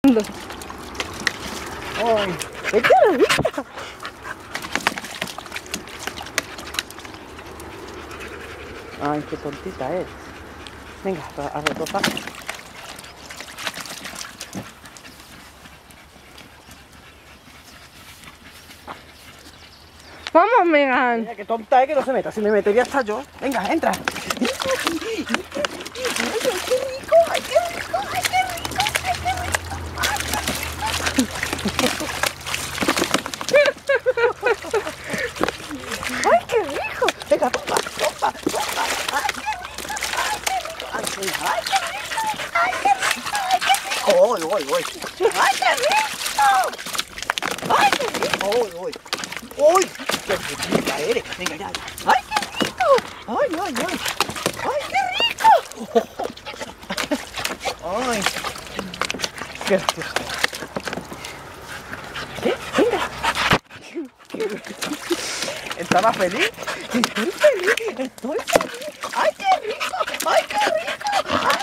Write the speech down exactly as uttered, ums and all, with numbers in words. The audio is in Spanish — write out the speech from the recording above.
tomando. ¡Ay! ¡Vete a la vida! Ay, qué tontita es. Venga, a recoger. Vamos, Megan. Mira, qué tonta es que no se meta. Si me metería hasta yo. Venga, entra. ¡Ay, qué rico! ¡Ay, qué rico! ¡Ay, qué rico! ¡Ay, qué rico! ¡Ay, qué rico! Venga, toma, toma, toma. ¡Ay, qué rico! ¡Ay, qué rico! ¡Ay, qué rico! ¡Ay, qué rico! ¡Ay, qué rico! ¡Ay, qué rico! ¡Ay, ay, ay! ¡Ay, qué rico! ¡Ay, qué rico! ¡Ay, ay! ¡Uy! ¡Qué rica eres! Venga, ya, ya. ¡Ay, qué rico! ¡Ay, ay, ay! ¡Ay, qué rico! ¡Ay! ¡Qué gracioso! ¿Qué? ¡Venga! ¿Estaba feliz? ¡Estoy feliz! ¡Estoy feliz! ¡Ay, qué rico! ¡Ay, qué rico! ¡Ay,